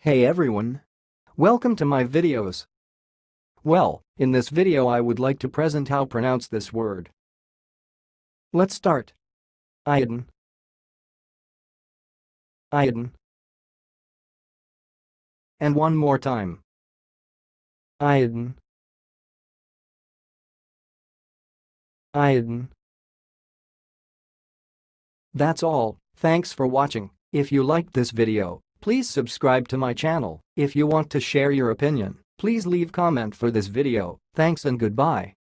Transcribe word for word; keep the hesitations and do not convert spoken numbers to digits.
Hey everyone! Welcome to my videos. Well, in this video I would like to present how pronounce this word. Let's start. Iadn. Iadn. And one more time. Iadn. Iadn. That's all. Thanks for watching. If you liked this video, please subscribe to my channel. If you want to share your opinion, please leave comment for this video. Thanks and goodbye.